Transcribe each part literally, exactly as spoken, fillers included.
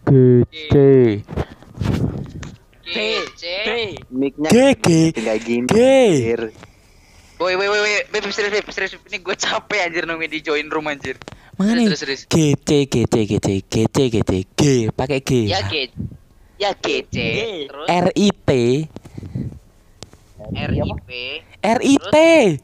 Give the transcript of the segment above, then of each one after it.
G G C Mic-nya G G kayak gini. G. Woi woi woi woi Beb serius Beb serius ini gue capek anjir nungguin di join room anjir. Mana nih? Terus terus G C G C G C G C G C G pakai G. ya G ya G C terus R I T R I P R I T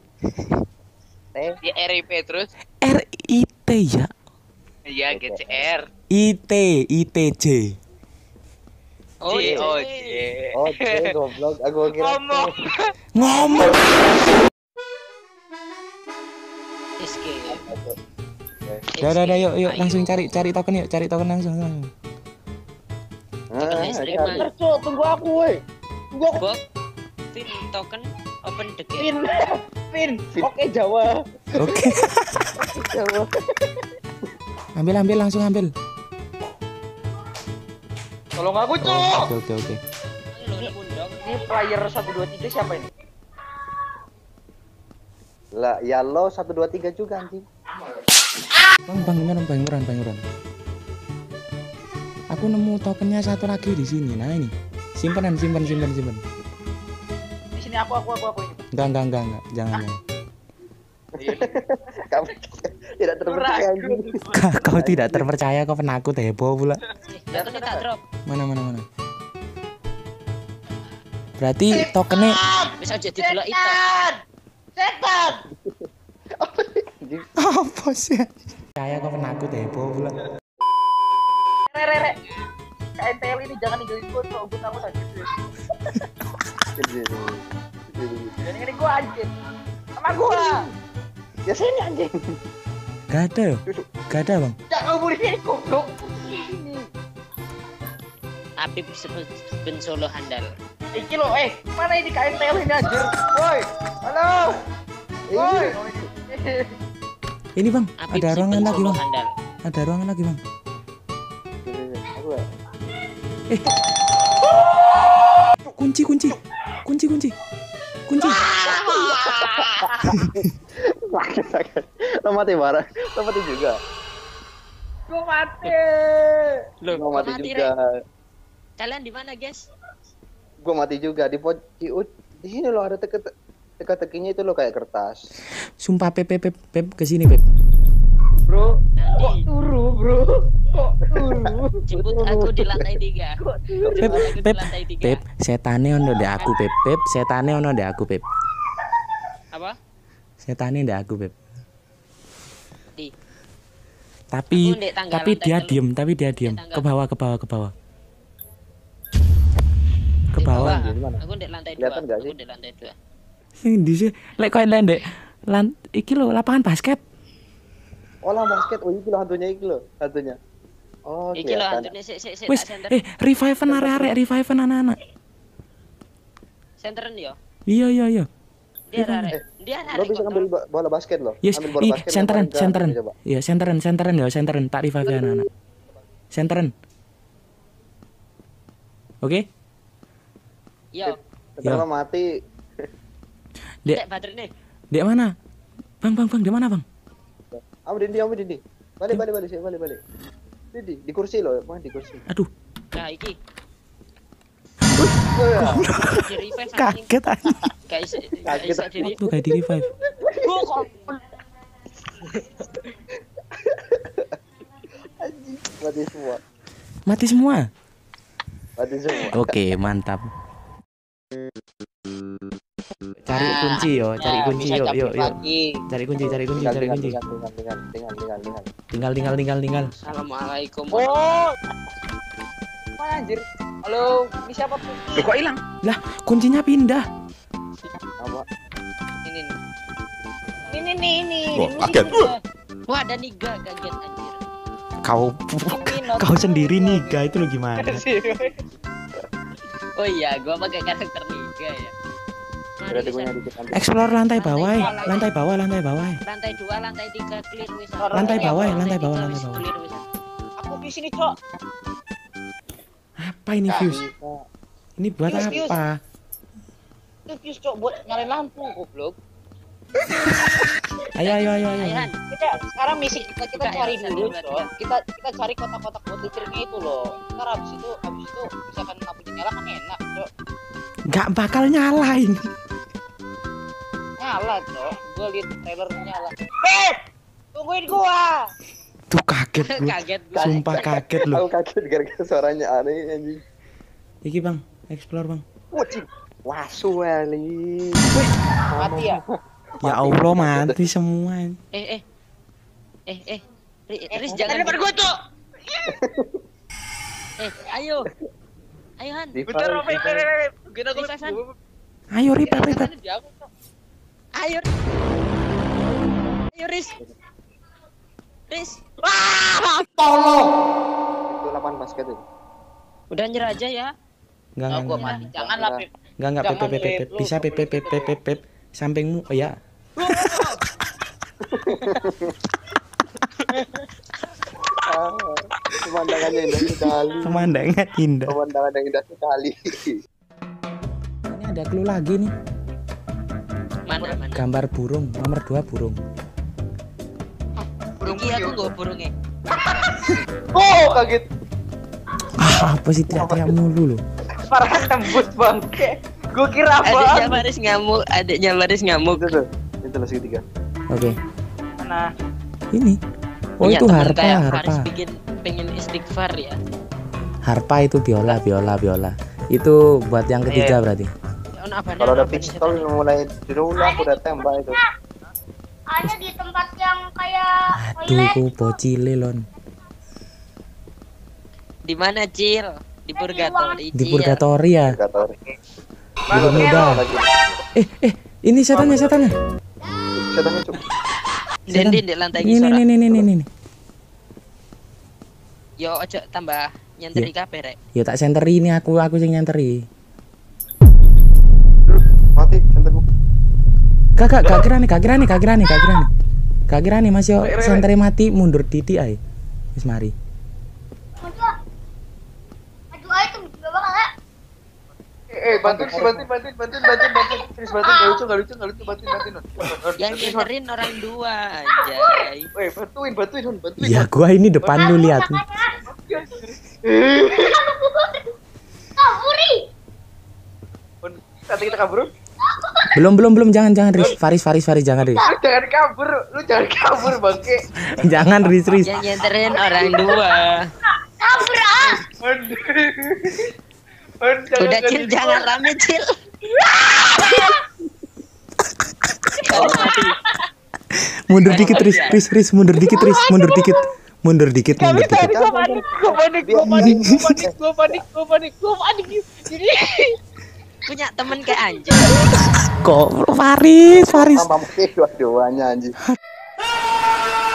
ya R I P terus R I T ya. ya G C R I T I T J. Oh J oh J Oh, J goblok. Aku kira ngomong Ngomong. escape. Ya udah udah yuk yuk langsung cari cari token yuk cari token langsung. langsung. Ah, Terus Cok, tunggu aku woi. Tunggu aku. Bok pin token open the game. Pin. Pin. Oke Jawa. Oke. Jawa. Ambil ambil langsung ambil. Tolong aku, Cok. Oke oke oke. Ini player satu dua tiga siapa ini? lah, ya lo satu dua tiga juga anjing. Bang bang beneran bang beneran bang beneran. Aku nemu tokennya satu lagi di sini. Nah ini. Simpenan simpen simpen simpen. Di sini aku aku aku aku ini. Enggak enggak enggak enggak. Jangan jangan. Kamu tidak terpercaya anjing. Kau tidak terpercaya kau penakut heboh pula. Tokennya tak drop. Mana mana mana. Berarti tokennya Bisa jadi delok itu. Setan. apa sih? Saya kau penakut heboh pula. Re re re. K N T L ini jangan ninggalin gua, Cok. Gua takut anjir. Jadi ini gua anjir. Sama gua. Ya sini anjing. Gak ada ya? Gak ada bang. Jangan bully ini goblok. Ini. Apip ben Solo handal. Iki lo, eh, mana ini K N T L ini anjir? Woi. Halo. Woi. Ini bang, Apip ada ruangan ben lagi Solo bang. handal. Ada ruangan lagi bang. Aku ya. Eh. Kunci kunci. Kunci kunci. Kunci. Sakit sakit. Lo mati bareng. Lo mati juga. Gua mati. Loh, Gua mati mati, juga. Re. Kalian di mana, guys? Gua mati juga di poj di, ut- di sini lo ada teka teka-tekinya itu lo kayak kertas. Sumpah Pep Pep Pep, Pep kesini Pep. Bro, kok Nanti turu, bro? Kok turu? jemput aku di lantai tiga. Kok turu? Pep Jemput aku di Pep lantai tiga. Pep, setane ono ndek aku Pep. Pep, setane ono ndek aku Pep. Apa? Setane ndek aku Pep. Di. Tapi Aku ndek tangga tapi lantai dia telu. diem, tapi dia diem. tangga. Ke bawah ke bawah ke bawah. Ke Di bawah. Di mana? Aku di lantai dua. Kelihatan nggak sih? Aku di lantai dua. Sing di sini lek koyo ndek lan iki lho lapangan basket. Oh lah basket. Oh iki lo hantunya iki lo hantunya. Oh Iki lho kelihatan. hantunya sik sik sik Wis, tak center. eh revive-an arek-arek, revive-an anak-anak. Centeren yo. Iya iya iya. Dia arek. Dia Lo arek. bisa ngambil ba- bola basket lo. Yes, Ambil bola ih, basket. senteran, lemparin ke senteran. atas, coba. Iya, senteran, senteran ya, senteran. Tak revive ya anak-anak. Senteran. Oke? Yo. Setelah mati. Dek, Dek baterai nih. dek mana? Bang, bang, bang, di mana, Bang? Amu Dindi, amu Dindi. Balik balik balik sini, balik balik. Dindi, di kursi lo, mana di kursi. Aduh, Nah, iki. Oh, ya. Di revive anjing. kaget anjing. Guys, Kaget. guys di revive. Tuh kayak di revive. Anjing, mati semua. Mati semua. Mati semua. Oke, mantap. Cari kunci yo, cari Nah, kunci bisa yuk, cabut yuk, yuk. lagi. Cari kunci, cari kunci, Tinggal, cari tinggal, kunci. tinggal, tinggal, tinggal, tinggal, tinggal, tinggal. Tinggal, tinggal, tinggal, tinggal. Assalamualaikum. Oh. Mana anjir? Halo, ini siapa tuh? Loh kok hilang? Lah, kuncinya pindah. Apa? Ini nih. Ini nih ini. Wah, Ini kaget. nih. Wah, ada niga kaget anjir. Kau Ini not- kau sendiri nih, guys, itu lo gimana? Oh iya, gua pakai karakter niga ya. Mari Berarti gue bisa. nyari dikit nanti. Explore lantai bawah, eh. lantai bawah, lantai bawah. eh. Lantai dua, lantai tiga clear wis. Lantai bawah, lantai tiga bawah, wis lantai bawah. clear wis. Aku di sini, Cok. Apa ini Fuse? Ini buat Fuse, Fuse. apa? Itu fuse, Cok, buat nyalain lampu, goblok. Ayo ayo ayo ayo. Ayo Han. Kita sekarang misi kita kita Tiga, cari ya, dulu, satu, dua, Cok. Kita kita cari kotak-kotak buat listriknya itu loh. Ntar habis itu habis itu misalkan lampunya nyala kan enak, Cok. Nggak bakal nyalain. Nyala, Cok. Gua lihat trailernya nyala. Beb, tungguin gua. Tuh kaget gue. Kaget gua. Sumpah kaget Aku loh. kaget gara-gara suaranya aneh anjing. Iki bang, explore bang. Wajib. Wasu Ali. Mati ya. Ya Allah mati semua. Eh eh. Eh eh. Ri- Eh, Riz mau jangan keren lempar gua, Cok. Eh, ayo. Ayo Han. Bentar, Beb, Beb, Beb, Beb. Gini aku Revive, Han. Ayo rip rip rip. Ayo. Ayo Riz. Riz. Itu lapangan basket itu. Udah nyerah aja ya. Enggak Oh, enggak gua enggak. mati. Janganlah, Beb. Enggak enggak pep Jangan, pep pep Beb. Lu bisa pep pep pep pep pep pep sampingmu. Oh ya. Ah, pemandangannya indah sekali. Pemandangan indah. Pemandangan yang indah sekali. Ini ada clue lagi nih. Mana mana. Gambar burung nomor dua burung. Iki aku nggo burungnya. Oh, kaget. Ah, apa sih teriak-teriak mulu loh. Parah tembus bangke. Gua kira Adiknya apa? Baris ngamuk, adiknya Baris ngamuk. Itu tuh. Itu lah segitiga. Oke. Mana? Ini. Oh Punya itu temen harpa, kayak harpa. Faris bikin pengen istighfar ya. Harpa itu biola, biola, biola. Itu buat yang ketiga berarti. Ono apa? Kalau ada pistol mulai dulu aku udah tembak itu. Ada di tempat yang kayak Aduh, toilet. ku bocile lon. Di mana, Cil? Di purgatori. Di Cil. purgatori ya. Gatori. Belum muda. Lagi. Eh, eh, ini setannya, setannya. Setannya cuk. Den den di lantai Ini, ngisor. ini, ini, ini, ini. Yo ojo tambah nyenteri kabeh rek. Ya tak senteri ini aku, aku sing nyenteri. Mati senterku. Gak, gak, gak kira nih, gak kira nih, gak kira nih, gak kira nih. Gak kira nih, Mas yo senteri mati mundur titik ae. Wis mari. Maju. Maju aja tuh juga bakal ya. Eh, bantuin sih, bantuin, bantuin, bantuin, bantuin, bantuin. Serius bantuin, enggak lucu, enggak lucu, enggak lucu, bantuin, bantuin. Nun. Yang nyenterin orang dua anjay. Weh, bantuin, bantuin, Nun, bantuin. Ya gua ini depan lu lihat. Kaburi. Nun, Nanti kita kabur. Belum, belum, belum, jangan, jangan Riz. Faris, Faris, Faris, jangan Riz. Lu jangan kabur, lu jangan kabur, bangke. Jangan Riz, Riz. Yang nyenterin orang dua. Kabur ah. Nun. Nun, jangan Udah Cil, kasih jangan gua. rame Cil. Kamu mati. Mundur dikit Riz, Riz, Riz, mundur dikit Riz, mundur dikit. Mundur dikit, Gak mundur bisa, dikit. gua panik, gua panik, gua panik, gua panik, gua panik, gua panik, gua panik. Jadi Punya temen kayak anjing. Kok Faris, Faris. Tambah mati dua-duanya anjing.